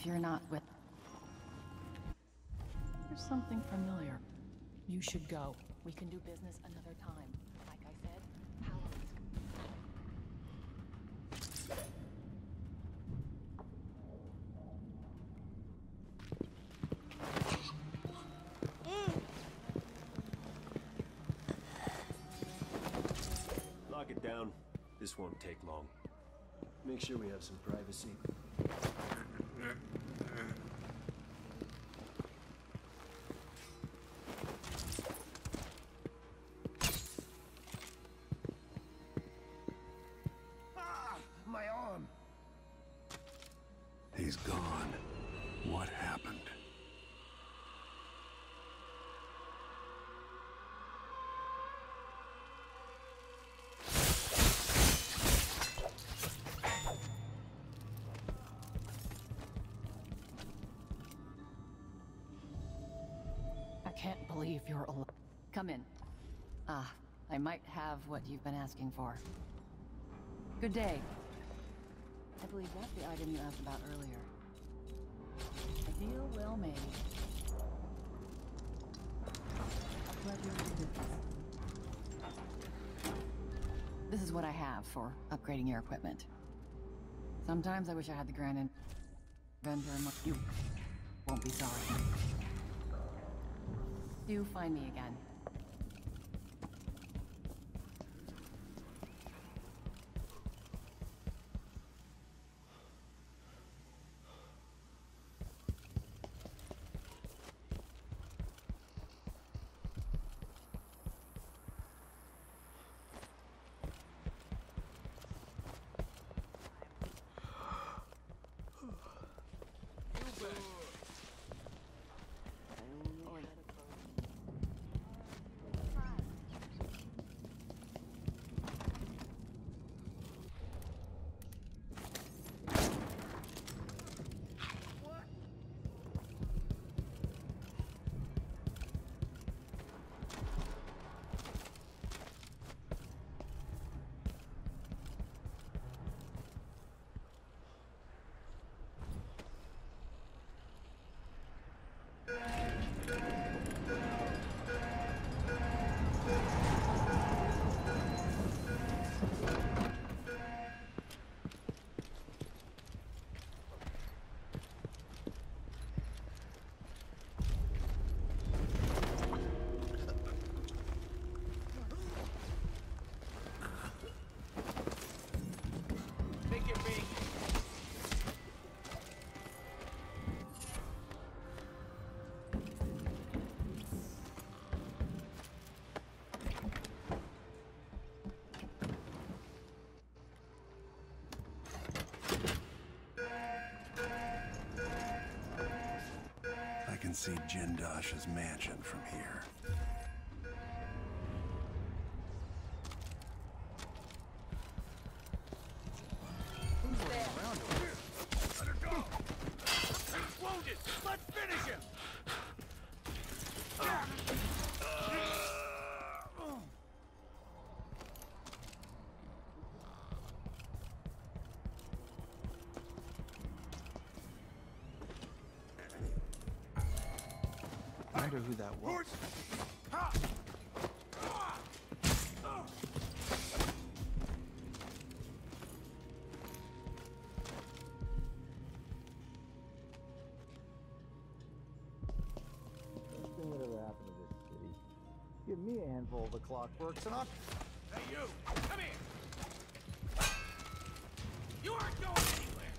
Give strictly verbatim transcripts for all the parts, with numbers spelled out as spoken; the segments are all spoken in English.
you're not with... There's something familiar. You should go. We can do business another time. Like I said, power is... Lock it down. This won't take long. Make sure we have some privacy. Ah, my arm. He's gone. What happened? I can't believe you're alive. Come in. Ah, I might have what you've been asking for. Good day. I believe that's the item you asked about earlier. A deal well made. A pleasure to do business. This is what I have for upgrading your equipment. Sometimes I wish I had the grand inventor among you. Won't be sorry. Do find me again. I can see Jindosh's mansion from here. Who's there? Let her go! He's wounded! Let's finish him! I wonder who that was. Nothing would ever happen to this city. Give me a handful of the Clockworks and I'll... Hey, you! Come here! You aren't going anywhere!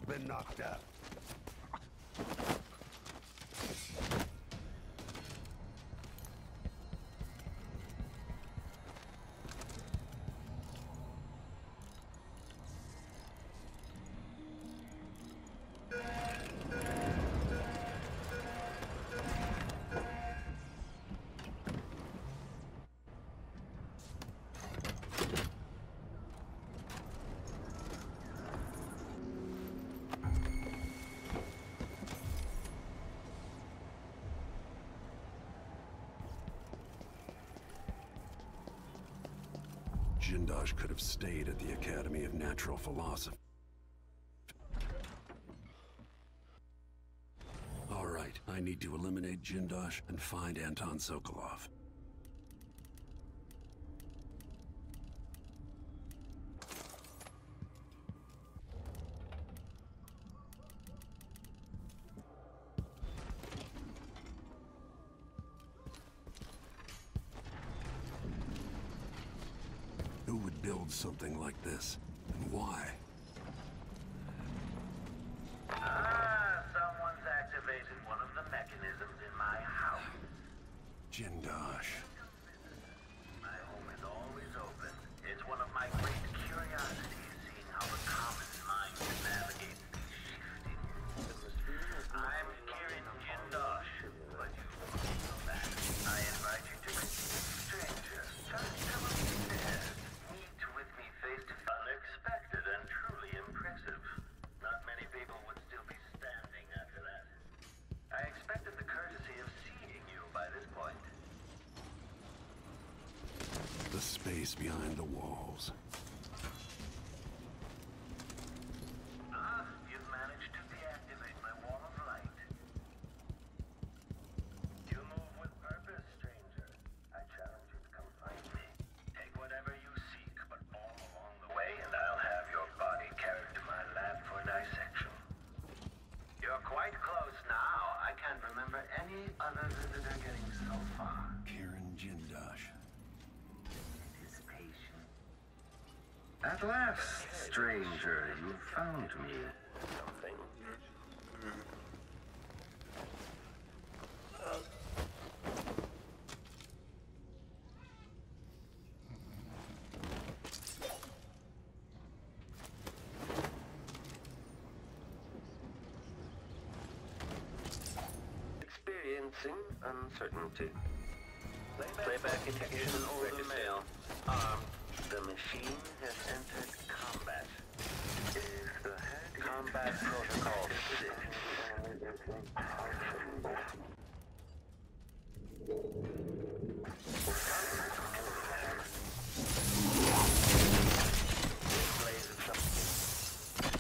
been knocked out. Jindosh could have stayed at the Academy of Natural Philosophy. All right, I need to eliminate Jindosh and find Anton Sokolov. Who would build something like this, and why? Ah, someone's activated one of the mechanisms in my house. Jindosh. My home is always open. It's one of my great curiosities, seeing how the common mind navigates these shifting. I'm Kieran Jindosh, but you know that. I invite you to meet a stranger. Just come upstairs. Meet with me face to face. Unexpected and truly impressive. Not many people would still be standing after that. I expected the courtesy of seeing you by this point. The space behind the walls. Ah, you've managed to deactivate my wall of light. You move with purpose, stranger. I challenge you to come find me. Take whatever you seek, but all along the way, and I'll have your body carried to my lab for dissection. You're quite close now. I can't remember any other visitor getting so far. Kieran Jindosh. His patient. At last, stranger, you found me. Something. Experiencing uncertainty. Playback indication older male. Armed. The machine has entered combat. If the head combat protocol six. Displays of some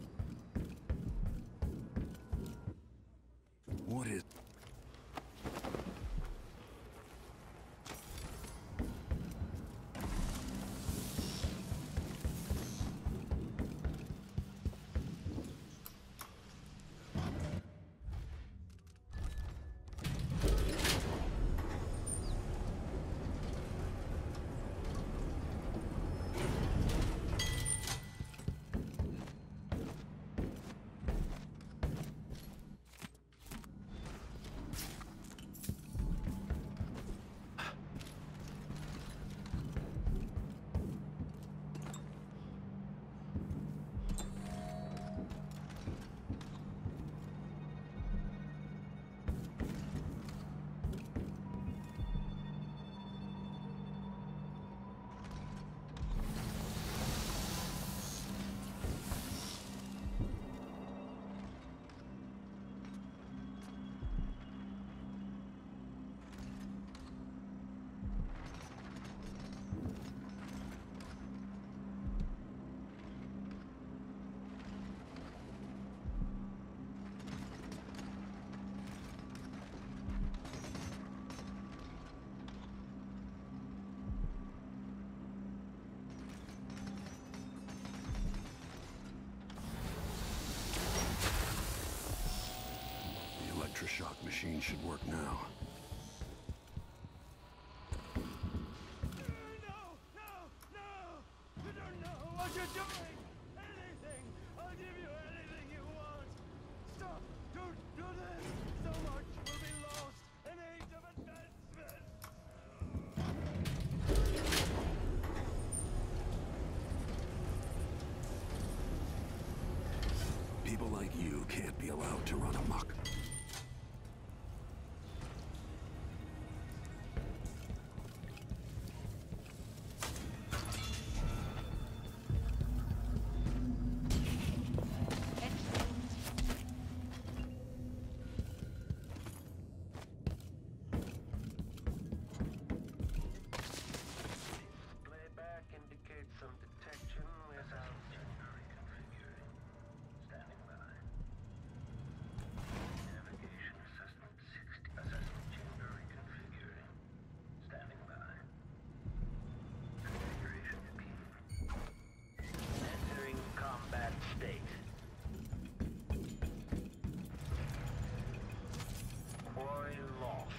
What is... electroshock machine should work now. No! No! No! You don't know what you're doing! Anything! I'll give you anything you want! Stop! Don't do this! So much will be lost! An age of advancement! People like you can't be allowed to run amok. Playback indicates some detection without gender reconfiguring. Standing by. Navigation assessment sixty. Assessment chamber reconfiguring. Standing by. Configuration key. Entering combat state. Quarry lost.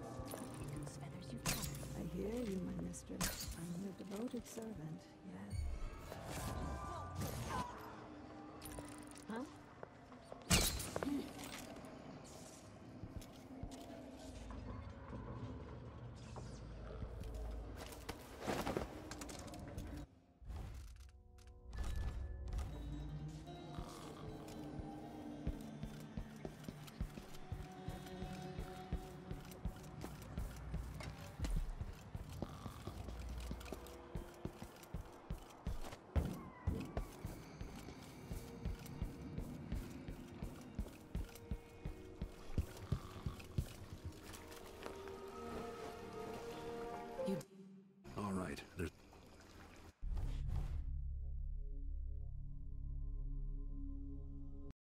I hear you, my mistress. I'm your devoted servant, yes.